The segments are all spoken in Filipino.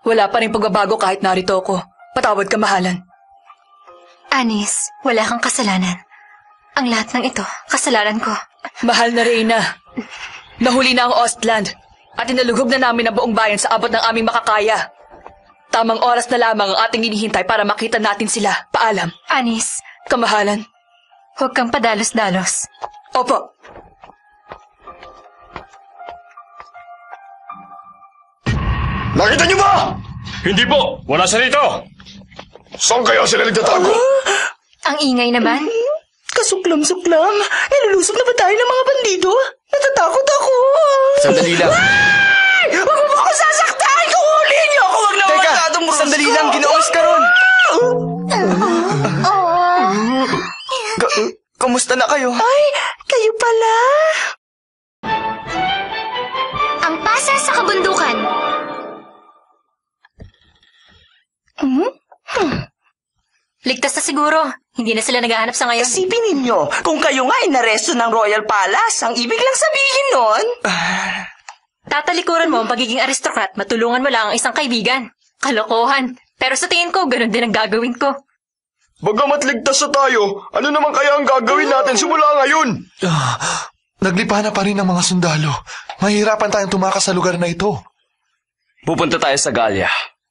Wala pa rin pagbabago kahit narito ako. Patawad ka, mahalan. Anis, wala kang kasalanan. Ang lahat ng ito, kasalanan ko. Mahal na Reyna, nahuli na ang Ostland at inalughog na namin ang buong bayan sa abot ng aming makakaya. Tamang oras na lamang ang ating hinihintay para makita natin sila. Paalam. Anis, Kamahalan. huwag kang padalos-dalos. Opo. Nakita niyo ba? Hindi po! Wala siya rito! Saan kaya sila nagtatago? Ang ingay naman. Kasuklam-suklam. Nilulusog na ba tayo ng mga bandido? Natatakot ako. Sandali lang. Ay! Huwag mo ako sasaktan! Kuhuli niyo ako! Huwag na masyadong brusko! Sandali lang. Ginoong ka ron. Kamusta na kayo? Ay! Kayo pala! Ang pasa sa kabundukan. Ligtas na siguro. Hindi na sila naghahanap sa ngayon. Isipin ninyo, kung kayo nga inaresto ng Royal Palace, ang ibig lang sabihin nun... Tatalikuran mo ang pagiging aristokrat, matulungan mo lang ang isang kaibigan. Kalokohan. Pero sa tingin ko, ganun din ang gagawin ko. Bagamat ligtas na tayo, ano naman kaya ang gagawin natin simula ngayon? Naglipa na pa rin ang mga sundalo. Mahirapan tayong tumakas sa lugar na ito. Pupunta tayo sa Gallia.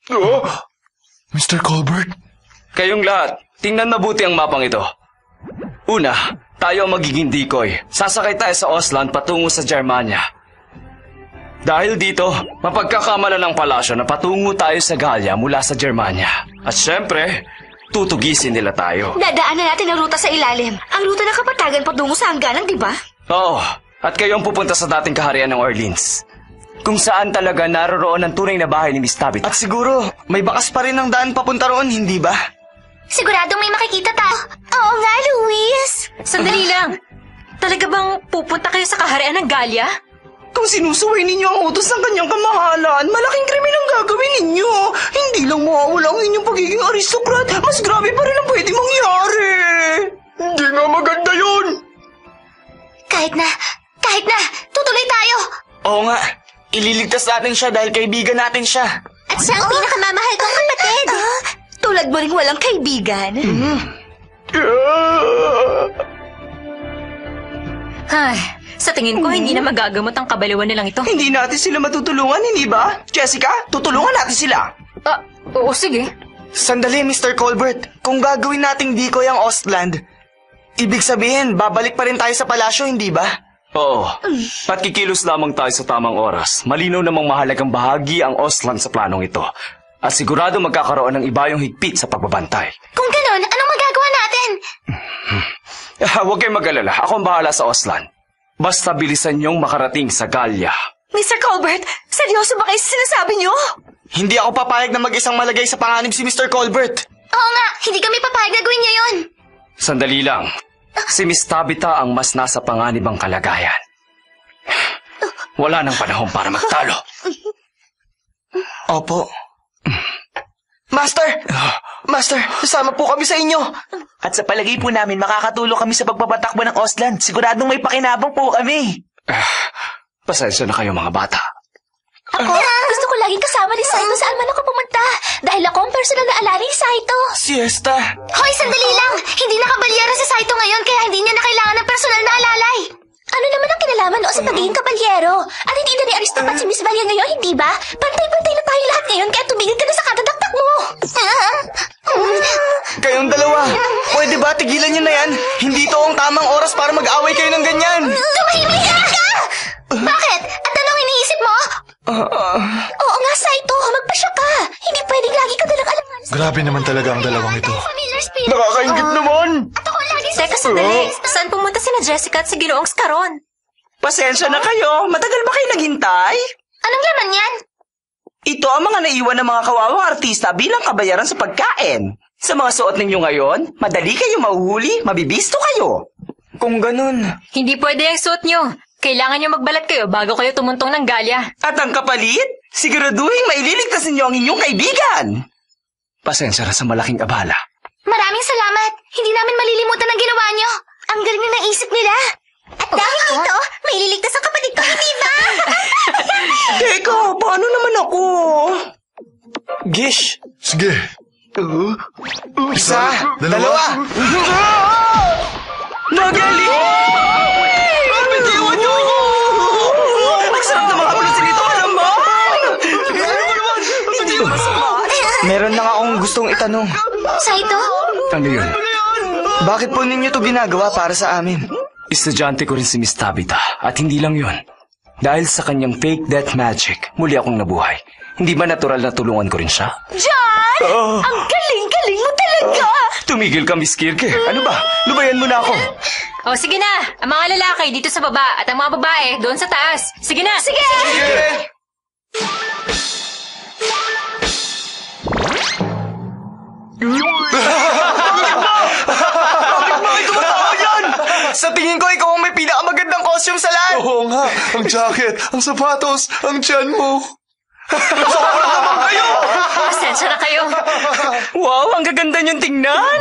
Mr. Colbert? Kayong lahat, tingnan mabuti ang mapang ito. Una, tayo ang magiging decoy. Sasakay tayo sa Ostland patungo sa Germania. Dahil dito, mapagkakamala ng palasyo na patungo tayo sa Gallia mula sa Germania. At syempre, tutugisin nila tayo. Dadaanan natin ang ruta sa ilalim. Ang ruta ng kapatagan patungo sa hangganan, di ba? Oo, at kayo ang pupunta sa dating kaharian ng Orleans. Kung saan talaga naroroon ang tunay na bahay ni Miss Tabitha. At siguro, may bakas pa rin ang daan papunta roon, hindi ba? Siguradong may makikita tayo. Oo nga, Luis. Sandali lang. Talaga bang pupunta kayo sa kaharian ng Gallia? Kung sinusuway ninyo ang utos ng kanyang kamahalan, malaking krimen ang gagawin ninyo. Hindi lang mawawala ang inyong pagiging aristokrat, mas grabe pa rin ang pwede mangyari. Hindi nga maganda yun! Kahit na, tutuloy tayo. Oo nga, ililigtas natin siya dahil kaibigan natin siya. At siya ang pinakamamahal kong kapatid. Tulad mo rin walang kaibigan. Ay, sa tingin ko hindi na magagamot ang kabaliwan nilang ito. Hindi natin sila matutulungan, hindi ba? Jessica, tutulungan natin sila. Oo, sige. Sandali, Mr. Colbert. Kung gagawin nating decoy ang Ostland, ibig sabihin, babalik pa rin tayo sa palasyo, hindi ba? Oo, at kikilos lamang tayo sa tamang oras. Malinaw namang mahalagang bahagi ang Ostland sa planong ito. At sigurado magkakaroon ng ibayong higpit sa pagbabantay. Kung ganon, anong magagawa natin? Huwag kayong mag-alala. Ako ang bahala sa Ostland. Basta bilisan niyong makarating sa Gallia. Mr. Colbert, seryoso ba kayo sa sinasabi niyo? Hindi ako papayag na mag-isang malagay sa panganib si Mr. Colbert. Oo nga, hindi kami papayag na gawin niyo yun. Sandali lang. Si Miss Tabitha ang mas nasa panganibang kalagayan. Wala nang panahon para magtalo. Opo. Master, sasama po kami sa inyo. At sa palagay po namin, makakatulong kami sa pagpapatakbo ng Ostland. Siguradong may pakinabang po kami. Pasensya na kayo mga bata. Ako, gusto ko laging kasama ni Saito saan man ako pumunta. Dahil ako ang personal na alari ni Saito. Siesta. Hoy, sandali lang. Hindi nakabalyero si Saito ngayon kaya hindi niya na kailangan ng personal na alalay. Ano naman ang kinalaman noon sa pagiging kabalyero? At hindi na ni aristocrat si Miss Valia ngayon, hindi ba? Pantay-pantay na tayo lahat ngayon kaya tumigil ka na sa kadadaktak mo. Kayong dalawa, pwede ba tigilan niyo na yan? Hindi to ang tamang oras para mag-away kayo ng ganyan. Tumahimik ka! Bakit? At anong iniisip mo? Oo nga, Saito. Magpasya ka. Hindi pwedeng lagi ka dalang alangan sa... Grabe naman talaga ang dalawang ito. Nakakaingit naman! At ako lagi sa... Teka, sandali. Saan pumunta sina Jessica at si Ginoong Scaron? Pasensya na kayo. Matagal ba kayo naghintay? Anong laman yan? Ito ang mga naiwan ng mga kawawang artista bilang kabayaran sa pagkain. Sa mga suot ninyo ngayon, madali kayo mahuhuli, mabibisto kayo. Kung ganun. Hindi pwede ang suot nyo. Kailangan nyo magbalat kayo bago kayo tumuntong ng Gallia. At ang kapalit, siguraduhin maililigtas ninyo ang inyong kaibigan. Pasensya na sa malaking abala. Maraming salamat. Hindi namin malilimutan ang ginawa nyo. Ang galing na naisip nila. At dahil dito, may ililigtas ang kapatid ko, hindi ba? Teka, paano naman ako? Gish! Sige. Isa! Dalawa. Magaling! Bitiwan niyo ako! Ang sarap na mga pulusin ito, alam mo? Meron lang akong gustong itanong. Saito? Ano yun? Bakit po ninyo to ginagawa para sa amin? Estudyante ko rin si Miss Tabitha at hindi lang yun. Dahil sa kanyang fake death magic, muli akong nabuhay. Hindi ba natural na tulungan ko rin siya? John! Ang galing-galing mo talaga! Tumigil ka, Miss Kirke. Ano ba? Lubayan mo na ako. O sige na, ang mga lalaki dito sa baba at ang mga babae doon sa taas. Sige na! Sige! Sa tingin ko, ikaw ang may pinakamagandang costume sa lahat! Oo nga. Ang jacket, ang sapatos, ang tiyan mo. Pasensya na kayo. Wow, ang gaganda niyong tingnan!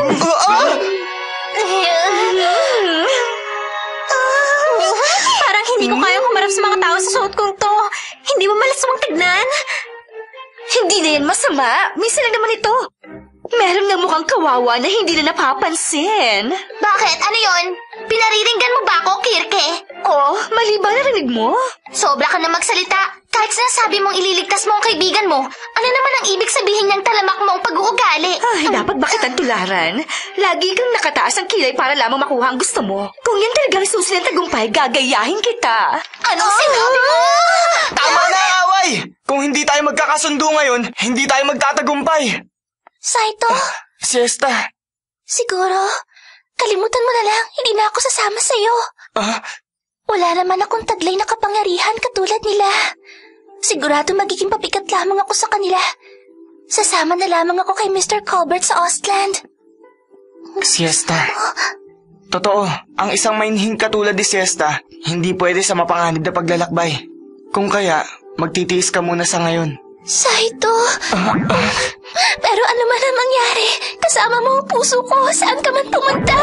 Parang hindi ko kaya kumarap sa mga tao sa suot kong to. Hindi mo malaswang tignan. Hindi na yan masama. Minsan lang naman ito. Meron nga mukhang kawawa na hindi na napapansin. Bakit? Ano yon? Pinariringgan mo ba ako, Kirke? Oh, mali ba narinig mo? Sobra ka na magsalita. Kahit sinasabi mong ililigtas mo ang kaibigan mo, ano naman ang ibig sabihin niyang talamak mo ang pag-uugali? Ay, dapat bakit ang tularan? Lagi kang nakataas ang kilay para lamang makuha ang gusto mo. Kung yan talagang susi ng tagumpay, gagayahin kita. Anong sinabi mo? Tama na, away! Kung hindi tayo magkakasundo ngayon, hindi tayo magtatagumpay. Saito, Siesta. siguro, kalimutan mo na lang, hindi na ako sasama sa'yo. Wala naman akong taglay na kapangyarihan katulad nila. Sigurado magiging pabigat lamang ako sa kanila. Sasama na lamang ako kay Mr. Colbert sa Ostland. Siesta. Totoo, ang isang mainhing katulad ni Siesta, hindi pwede sa mapanganib na paglalakbay. Kung kaya, magtitiis ka muna sa ngayon. Saito, pero ano man ang mangyari, kasama mo ang puso ko saan ka man pumunta.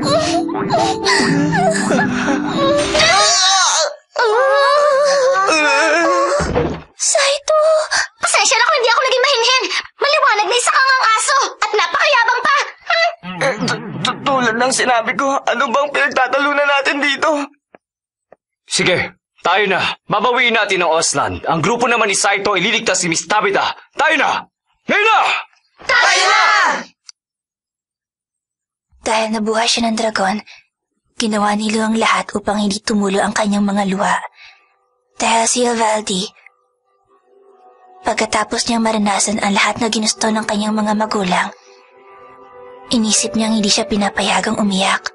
Saito, pasensya na kung hindi ako naging mahinhin. Maliwanag na isa kang ang aso at napakayabang pa. Tulad ng sinabi ko, ano bang pinagtatalunan natin dito? Sige, tayo na. Babawiin natin ang Ostland. Ang grupo naman ni Saito ililigtas si Miss Tabitha. Tayo na! Ngayon na! Tayo na! Dahil nabuhay siya ng dragon, ginawa ni Lu ang lahat upang hindi tumulo ang kanyang mga luha. Dahil si Uvalde, pagkatapos niyang maranasan ang lahat na ginusto ng kanyang mga magulang, inisip niyang hindi siya pinapayagang umiyak.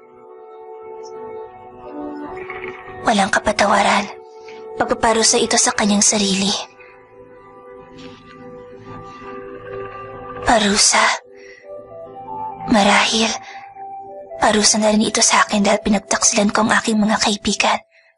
Walang kapatawaran, pagpaparusa ito sa kanyang sarili. Parusa. Marahil, parusa na rin ito sa akin dahil pinagtaksilan ko ang aking mga kaibigan.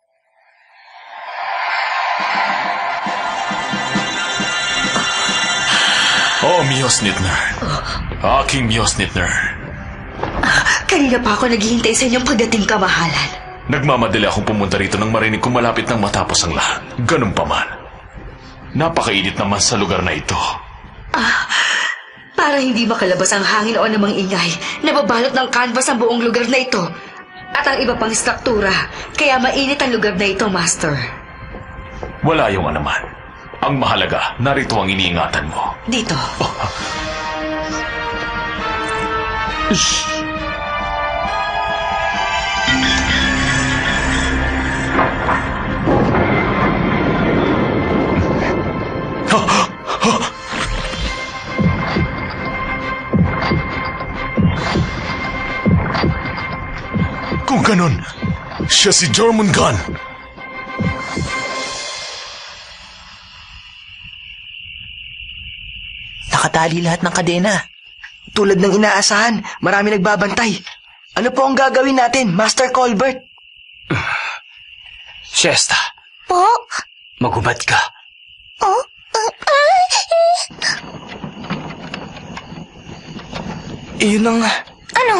Oh, Mjolnir. Aking Mjolnir. Kanina pa ako naghihintay sa inyong pagdating, kamahalan. Nagmamadali akong pumunta rito nang marinig kong malapit nang matapos ang lahat. Ganun pa man. Napakainit naman sa lugar na ito. Para hindi makalabas ang hangin o namang ingay, nababalot ng canvas ang buong lugar na ito. At ang iba pang struktura, kaya mainit ang lugar na ito, Master. Wala yung anuman. Ang mahalaga, narito ang iniingatan mo. Dito. Kung ganun, siya si Jormungand. Nakatali lahat ng kadena. Tulad ng inaasahan, marami nagbabantay. Ano po ang gagawin natin, Master Colbert? Siesta, Po? magubad ka. Oh? Iyon ang... Ano?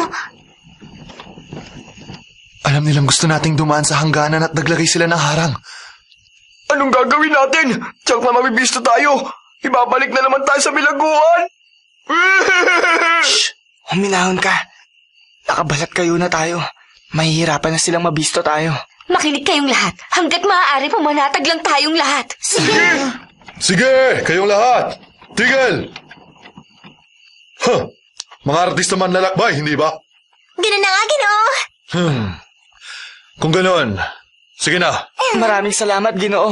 Alam nilang gusto nating dumaan sa hangganan at naglagay sila ng harang. Anong gagawin natin? Tiyak na mabibisto tayo. Ibabalik na naman tayo sa bilangguan. Huminahon ka. Nakabalat kayo na tayo. Mahihirapan na silang mabisto tayo. Makinig kayong lahat. Hanggat maaari, pumanatag lang tayong lahat. Sige, kayong lahat. Tigil! Mga artista man lalakbay, hindi ba? Ganun na nga, Ginoo. Kung ganon, sige na. Maraming salamat, Ginoo.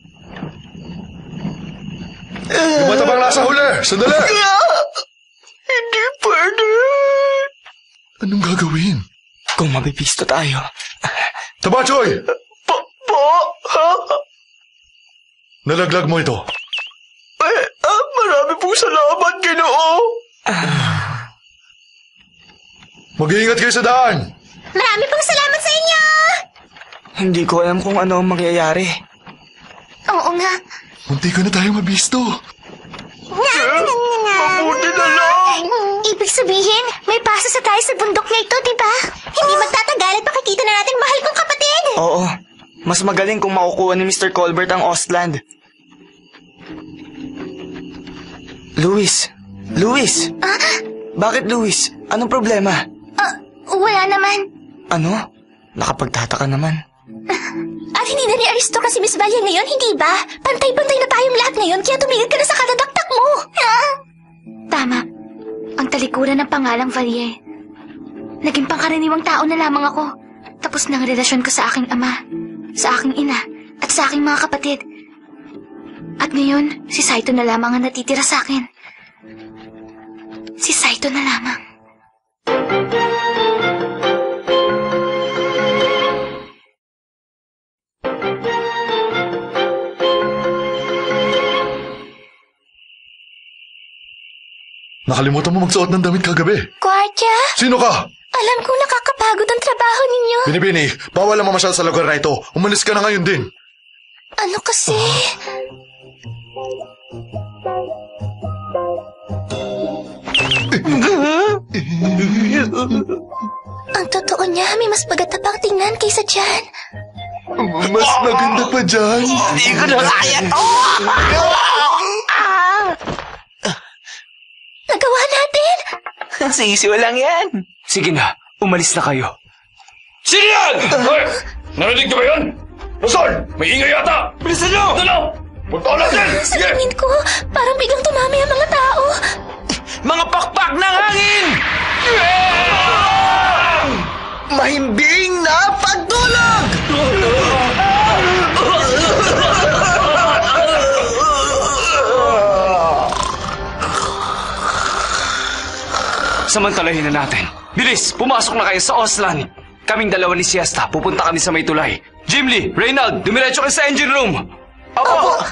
Yung matabang nasa huli, sandali! Hindi pwede. Anong gagawin? Kung mabibisto tayo. Tabachoy! Ha? Nalaglag mo ito. Marami pong salamat, Ginoo. Mag-iingat kayo sa daan. Marami pong salamat sa inyo. Hindi ko alam kung ano ang mangyayari. Oo nga. Munti ka na tayo mabisto. Mabuti na lang. Ibig sabihin, may pasas na tayo sa bundok na ito, di ba? Hindi magtatagal at makikita na natin mahal kong kapatid. Oo. Mas magaling kung makukuha ni Mr. Colbert ang Ostland. Luis! Bakit, Luis? Anong problema? Wala naman. Ano? Nakapagtataka naman. At hindi na ni-aristo kasi Miss Valle ngayon, hindi ba? Pantay-pantay na tayong lahat ngayon, kaya tumigil ka na sa kadadaktak mo. Tama. Ang talikuran ng pangalang Valle. Naging pangkaraniwang tao na lamang ako. Tapos ng relasyon ko sa aking ama, sa aking ina, at sa aking mga kapatid. At ngayon, si Saito na lamang ang natitira sa akin. Si Saito na lamang. Nakalimutan mo magsuot ng damit kagabi. Kwartya, Sino ka? alam kong nakakapagod ang trabaho ninyo. Binibini, bawal ang mamasyal sa lugar na ito. Umalis ka na ngayon din. Ano kasi? Ang totoo niya, may mas maganda pang tingnan kaysa dyan. Mas maganda pa dyan. Hindi ko na kaya to! Nagawa natin! Sisiw lang yan. Sige na, umalis na kayo. Sino yan? Hoy! Narinig niyo ba yun? Rosol! May ingay yata! Bilisan niyo! Ano? Punta natin! Sa tingin ko, parang biglang tumami ang mga tao. Mga pakpak ng hangin! Mahimbing na pagdulog! Samantalahin na natin. Bilis, pumasok na kayo sa Ostland. Kaming dalawa ni Siesta, pupunta kami sa may tulay. Jim Lee, Reynald, dumiretso kayo sa engine room. Opo!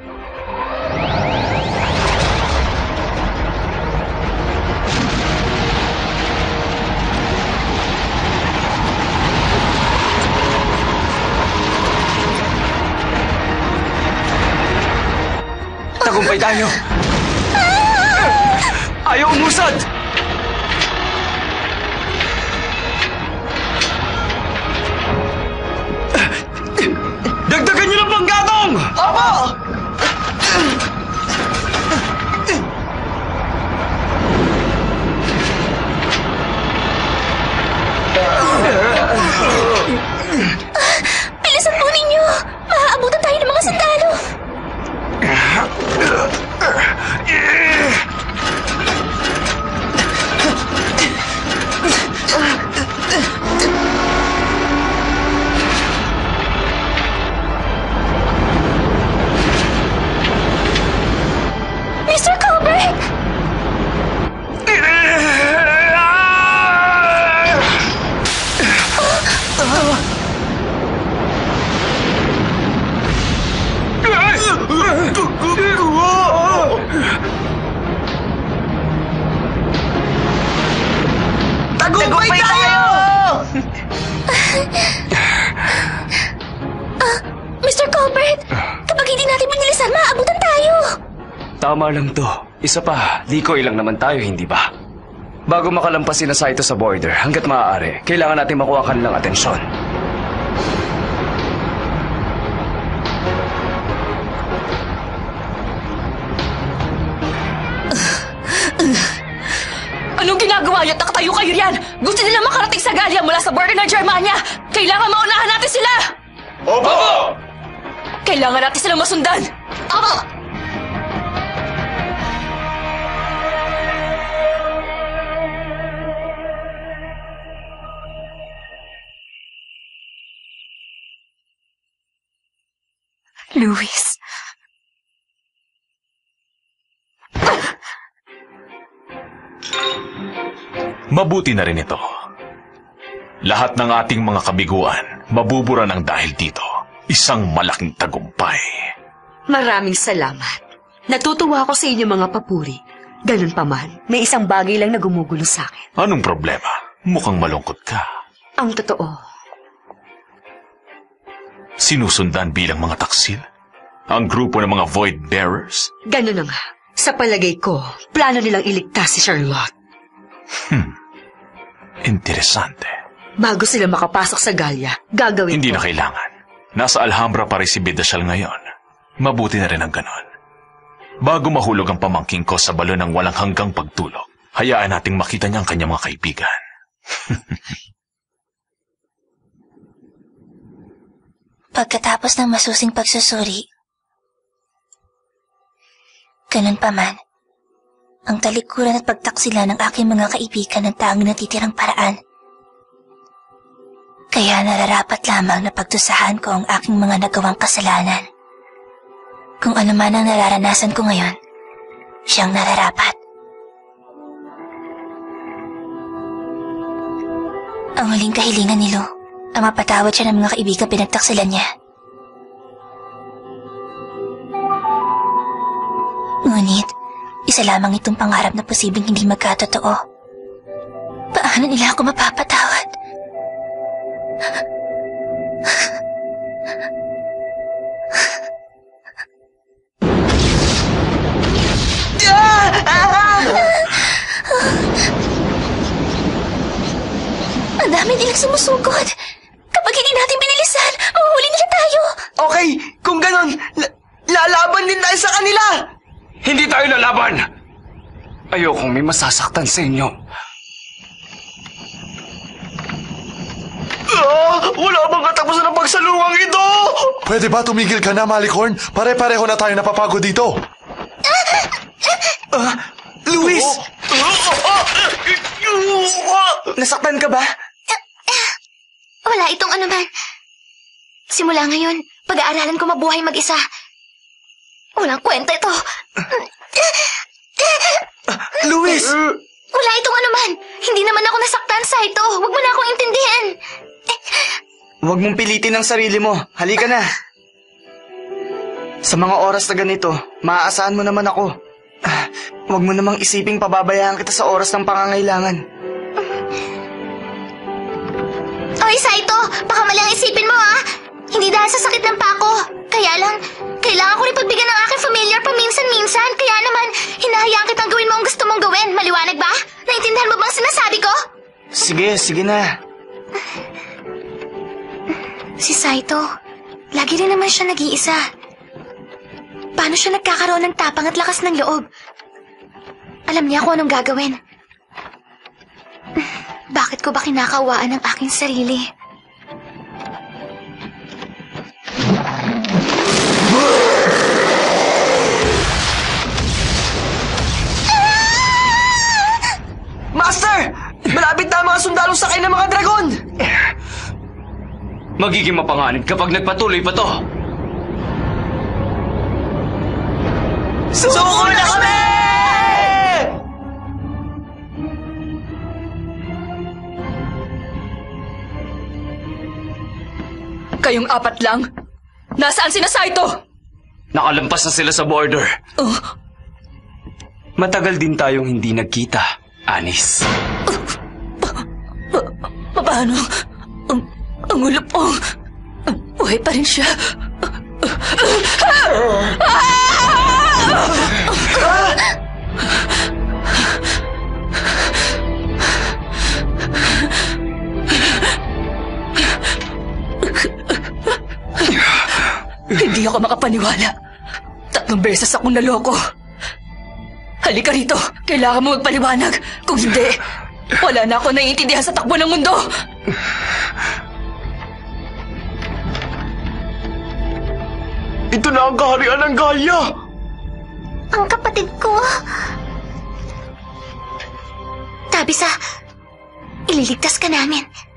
Tagumpay tayo. Ayaw umusad! Dagdagan niyo ng panggatong! Opo! Bilisan po ninyo! Maaabutan tayo ng mga sundalo! Mr. Colbert! Tagumpay tayo! Mr. Colbert! Kapag hindi natin binilisan, maaabutan tayo! Tama lang to. Isa pa, decoy lang naman tayo, hindi ba? Bago makalampasin na Saito sa border, hanggat maaari, kailangan natin makuha ang kanilang atensyon. Anong ginagawa niyo? Taktayo kayo riyan! Gusto nila makarating sa Gallia mula sa border ng Germania! Kailangan maunahan natin sila! Opo! Kailangan natin silang masundan! Opo! Luis. Mabuti na rin ito. Lahat ng ating mga kabiguan mabubura ng dahil dito. Isang malaking tagumpay. Maraming salamat. Natutuwa ako sa inyo mga papuri. Ganun pa man, may isang bagay lang na gumugulo sa akin. Anong problema? Mukhang malungkot ka. Ang totoo, Sinusundan bilang mga taksil? Ang grupo ng mga Void Bearers? ganun na nga. Sa palagay ko, plano nilang iligtas si Charlotte. Interesante. Bago sila makapasok sa Gallia, gagawin Hindi ko. na kailangan. Nasa Alhambra pa rin si Bidasal ngayon. Mabuti na rin ang ganon. Bago mahulog ang pamangking ko sa balon ng walang hanggang pagtulog, hayaan nating makita niya ang kanyang mga kaibigan. Pagkatapos ng masusing pagsusuri, ganun pa man, ang talikuran at pagtaksila ng aking mga kaibigan ang tanging natitirang paraan. Kaya nararapat lamang na pagdusahan ko ang aking mga nagawang kasalanan. Kung ano man ang nararanasan ko ngayon, siyang nararapat. Ang huling kahilingan ni Lou, ang mapatawad siya ng mga kaibigan pinagtaksilan niya. Ngunit, isa lamang itong pangarap na posibleng hindi magkatotoo. Paano nila ako mapapatawad? Ang dami nilang sumusugod. Kapag hindi natin binilisan, mahuhuli nila tayo. Okay, kung ganon, lalaban din tayo sa kanila! Hindi tayo lalaban! Ayokong may masasaktan sa inyo. Wala bang katapusan ng pagsalungang ito? Pwede ba tumigil ka na, Malicorn? Pare-pareho na tayo napapagod dito. Luis! Nasaktan ka ba? Wala itong anuman. Simula ngayon, pag-aaralan ko mabuhay mag-isa. Walang kwenta ito. Luis! Wala itong anuman. Hindi naman ako nasaktan sa ito. Huwag mo na akong intindihan. Huwag mong pilitin ang sarili mo. Halika na. Sa mga oras na ganito, maaasahan mo naman ako. Huwag mo namang isiping pababayaan kita sa oras ng pangangailangan. Oy, Saito! Baka mali ang isipin mo, ha? Hindi dahil sa sakit ng pako. Kaya lang, kailangan ko rin pagbigyan ng aking familiar paminsan-minsan. Kaya naman, hinahayaan kitang gawin mo ang gusto mong gawin. Maliwanag ba? Naintindihan mo bang sinasabi ko? Sige na. Si Saito, lagi rin naman siya nag-iisa. Paano siya nagkakaroon ng tapang at lakas ng loob? Alam niya kung anong gagawin. Bakit ko ba kinakawaan ang aking sarili? Master! Malapit na ang mga sundalong sakay ng mga dragon! Magiging mapanganib kapag nagpatuloy pa to. Suko na kami! Kayong apat lang? Nasaan si Saito? Nakalampas na sila sa border. Matagal din tayong hindi nagkita, Anis. Paano? Ang ulupong. Buhay pa rin siya. Hindi ako makapaniwala. 3 beses akong naloko. Halika rito. Kailangan mo magpaliwanag. Kung hindi, wala na ako naiintindihan sa takbo ng mundo. Ito na ang kaharian ng Gaia! Ang kapatid ko. Tabitha, ililigtas ka namin.